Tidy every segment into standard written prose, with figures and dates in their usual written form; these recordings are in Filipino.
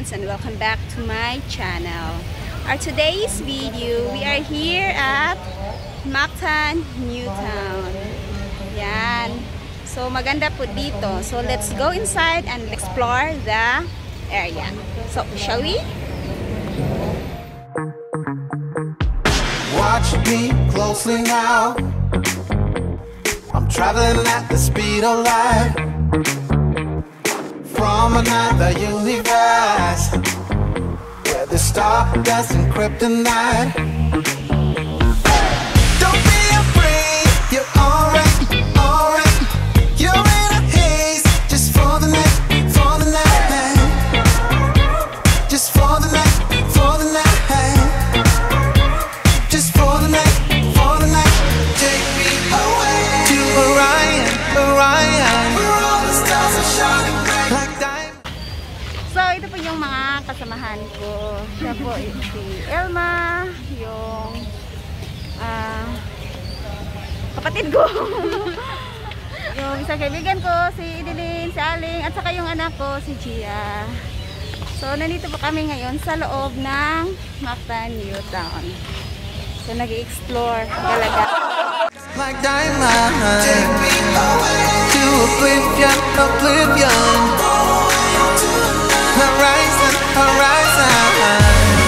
friends, and welcome back to my channel. Our today's video, we are here at Mactan, Newtown. Yan. So maganda po dito. So let's go inside and explore the area. So shall we? Watch me closely now. I'm traveling at the speed of light. From another universe, where the stardust and kryptonite. Don't be afraid, you're alright, alright. You're in a haze, just for the night, for the night. Just for the night, for the night. Just for the night, for the night. Take me away to Orion, Orion, where all the stars are shining. So, ito po yung mga kasamahan ko. Siya po si Elma, yung kapatid ko. Yung isang kaibigan ko, si Idilin, si Aling, at saka yung anak ko, si Gia. So, nandito po kami ngayon sa loob ng Mactan, Newtown. So, nag-i-explore talaga. Like diamond, take me away to oblivion, oblivion. Horizon, horizon.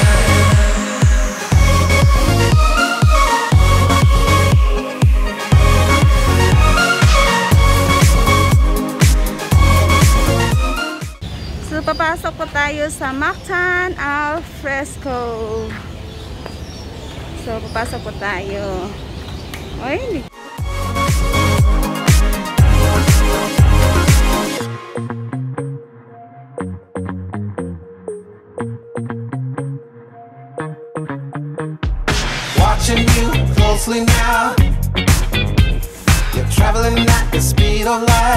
So, papasok po tayo sa Mactan al Fresco. So, papasok po tayo. Ay, hindi. Watching you closely now. You're traveling at the speed of light.